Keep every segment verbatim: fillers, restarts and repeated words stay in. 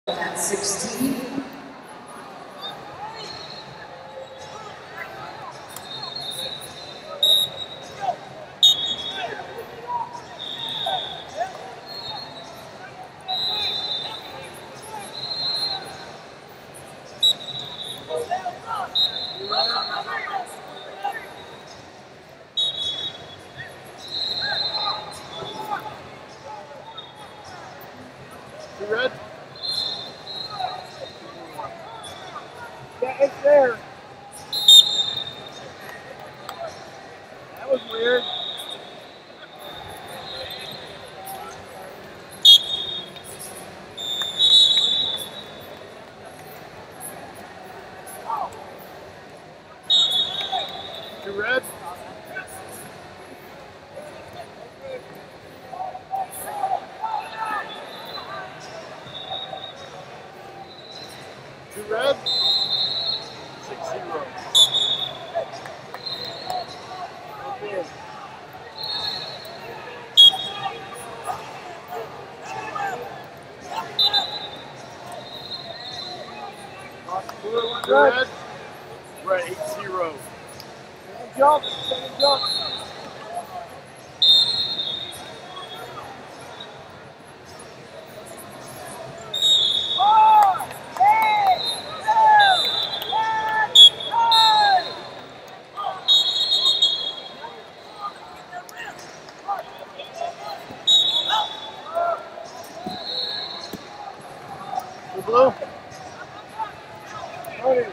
At sixteen. You red? Yeah, it's there. That was weird. You red? You red? Six zero. Okay. You red? We're at eight zero. Second jump. Second jump. Blue? Ready.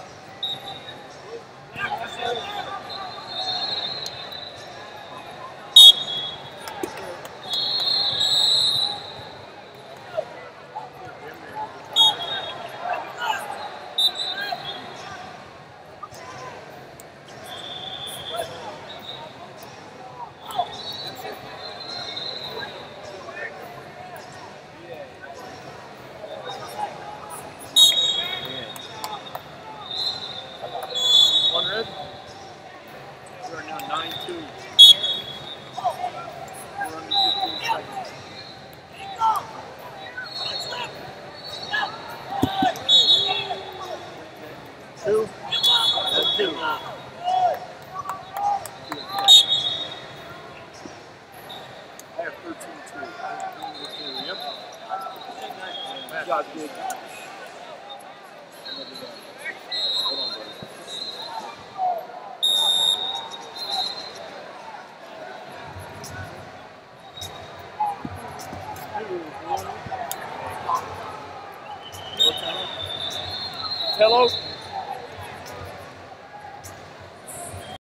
One red. We are now nine two. We're under fifteen seconds. Two. That's two. I have thirteen two. Yep. That got good. Hold on, buddy. Hello?